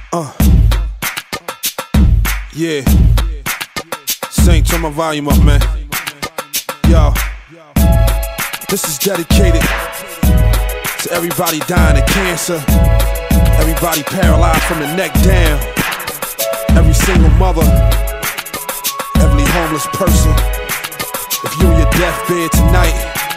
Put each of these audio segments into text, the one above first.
Yeah. Saint, turn my volume up, man. Yo. This is dedicated to everybody dying of cancer, everybody paralyzed from the neck down, every single mother, every homeless person. If you're on your deathbed tonight,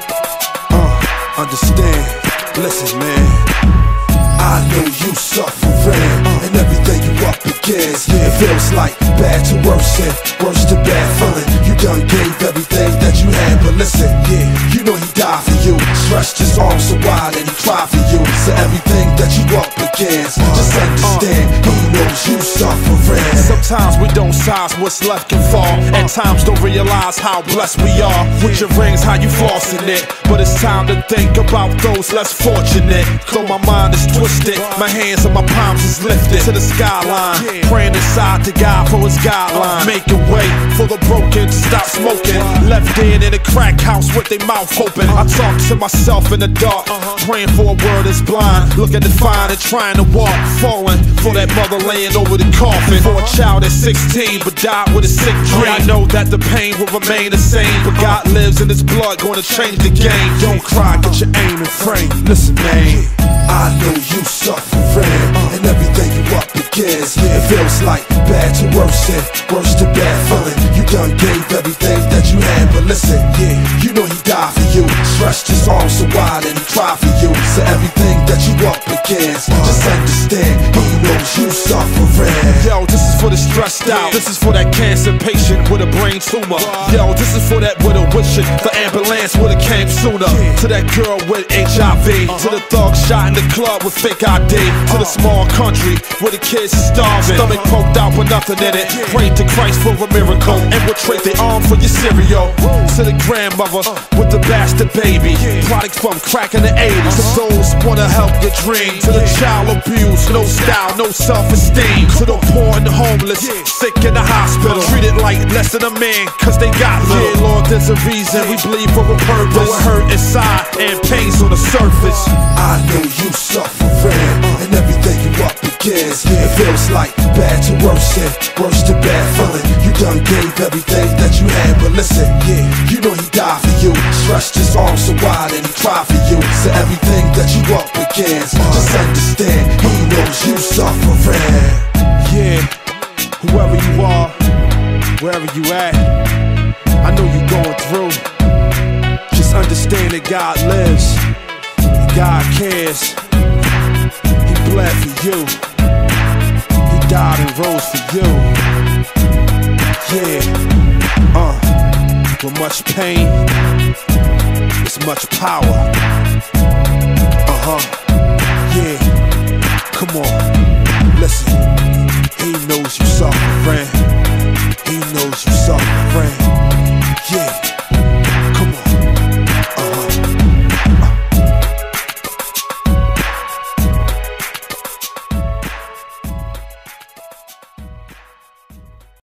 understand, listen, man. I know you suffering, and everything you up against, it feels like bad to worse and worse to bad feeling. You done gave everything that you had, but listen, yeah, you know he died for you. Stretched his arms so wide and he cried for you. So everything that you up against, just understand, he knows you suffering. Sometimes we don't size what's left can fall. At times don't realize how blessed we are. With your rings, how you flossing it. But it's time to think about those less fortunate. Though my mind is twisted, my hands and my palms is lifted to the skyline, praying inside to God for his guideline. Make a way for the broken to stop smoking. Left dead in a crack house with their mouth open. I talk to myself in the dark, praying for a world that's blind. Look at the fire and trying to walk, falling for that mother laying over the coffin. For a child at 16 but died with a sick dream. I know that the pain will remain the same, but God lives in his blood, gonna change the game. Don't cry, get your aim and frame. Listen, man, I know you suffering, and everything you up against, it feels like bad to worse and worse to bad feeling. You done gave everything that you had, but listen, yeah, you know he died for you. Stretched his arms so wide and he cried for you. So everything that you up against, just understand, he knows you suffering. Yo, this is for the stressed out. This is for that cancer patient with a brain tumor. Yo, this is for that widow wishing the ambulance would've came sooner. To that girl with HIV, to the thug shot in the club with fake ID, to the small country where the kids are starving, stomach poked out but nothing in it. Pray to Christ for a miracle and we'll trade their arm for your cereal. To the grandmother with the bastard baby, products from crack in the 80s. To those wanna help your dream, to the child abused, no style, no self-esteem. To the poor and the homeless, sick in the hospital, treated like less than a man cause they got little. Yeah, Lord, there's a reason we bleed for a purpose. Though it hurt inside and pain's on the surface. I know you suffering, and everything you up against, it feels like bad to worse and worse to bad feeling. You done gave everything that you had, but listen, yeah, you know he died for you. Stretched his arms so wide and he cried for you. So everything that you up against, just understand, he knows you suffering. Yeah, whoever you are, wherever you at, I know you going through. Just understand that God lives, and God cares. He bled for you, he died and rose for you. Yeah, with much pain, it's much power. Yeah, come on, listen.